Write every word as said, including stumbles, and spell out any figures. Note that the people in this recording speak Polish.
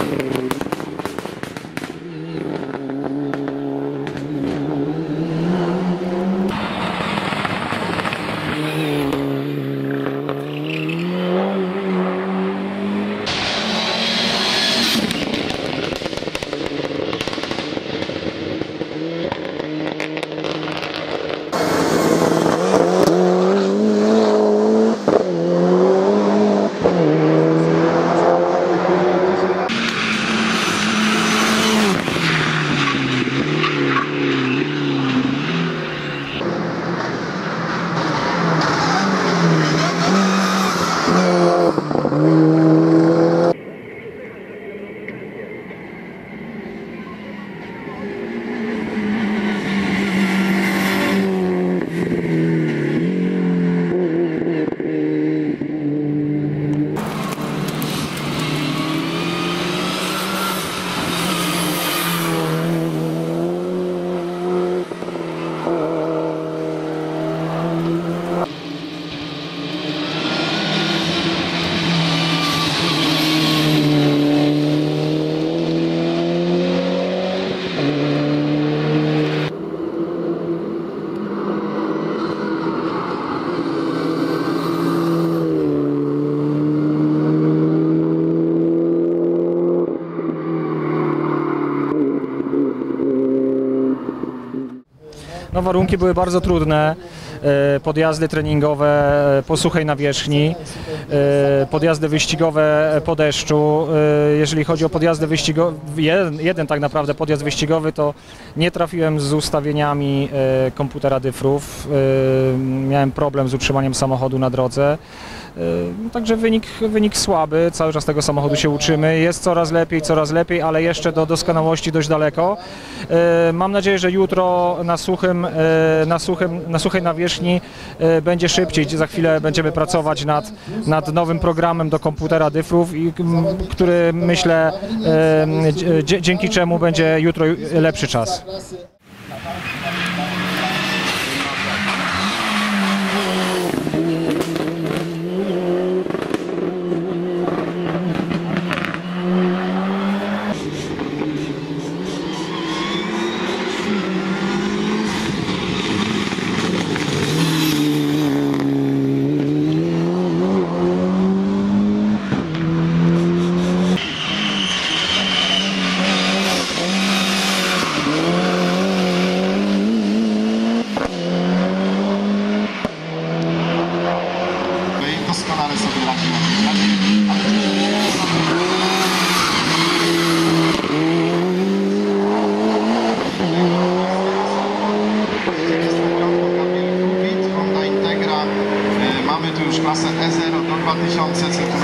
No, warunki były bardzo trudne, podjazdy treningowe po suchej nawierzchni, podjazdy wyścigowe po deszczu. Jeżeli chodzi o podjazdy wyścigowe, jeden, jeden tak naprawdę podjazd wyścigowy, to nie trafiłem z ustawieniami komputera dyfrów, miałem problem z utrzymaniem samochodu na drodze. Także wynik, wynik słaby, cały czas tego samochodu się uczymy, jest coraz lepiej, coraz lepiej, ale jeszcze do doskonałości dość daleko. Mam nadzieję, że jutro na, suchym, na, suchym, na suchej nawierzchni będzie szybciej, za chwilę będziemy pracować nad, nad nowym programem do komputera dyfrów, i, który myślę dzięki czemu będzie jutro lepszy czas. Doskonale sobie radzi. Honda Integra. Mamy tu już klasę E zero do dwa tysiące.